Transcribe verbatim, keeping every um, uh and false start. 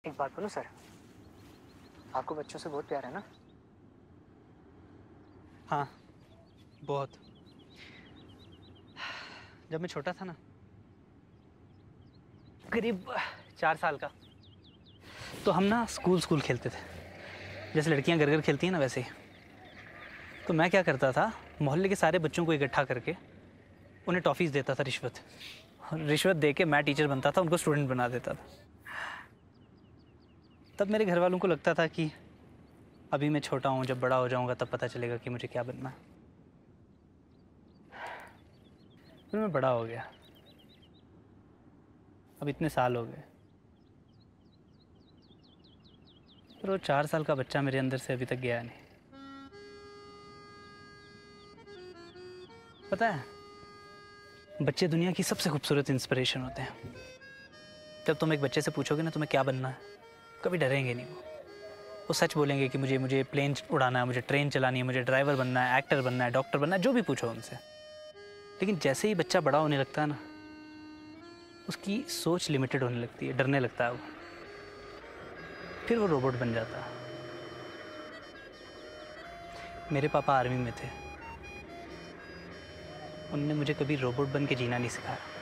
एक बात बोलूं सर, आपको बच्चों से बहुत प्यार है ना? हाँ, बहुत। जब मैं छोटा था ना, करीब चार साल का, तो हम ना स्कूल स्कूल खेलते थे। जैसे लड़कियां घर घर खेलती हैं ना, वैसे ही। तो मैं क्या करता था, मोहल्ले के सारे बच्चों को इकट्ठा करके उन्हें टॉफ़ीज़ देता था, रिश्वत। और रिश्वत दे के मैं टीचर बनता था, उनको स्टूडेंट बना देता था। तब मेरे घर वालों को लगता था कि अभी मैं छोटा हूँ, जब बड़ा हो जाऊँगा तब पता चलेगा कि मुझे क्या बनना है। फिर मैं बड़ा हो गया। अब इतने साल हो गए, पर वो चार साल का बच्चा मेरे अंदर से अभी तक गया नहीं। पता है, बच्चे दुनिया की सबसे खूबसूरत इंस्पिरेशन होते हैं। जब तुम एक बच्चे से पूछोगे ना तुम्हें क्या बनना है, कभी डरेंगे नहीं वो। वो सच बोलेंगे कि मुझे मुझे प्लेन उड़ाना है, मुझे ट्रेन चलानी है, मुझे ड्राइवर बनना है, एक्टर बनना है, डॉक्टर बनना है, जो भी पूछो उनसे। लेकिन जैसे ही बच्चा बड़ा होने लगता है ना, उसकी सोच लिमिटेड होने लगती है, डरने लगता है वो। फिर वो रोबोट बन जाता है। मेरे पापा आर्मी में थे। उनने मुझे कभी रोबोट बन के जीना नहीं सिखाया।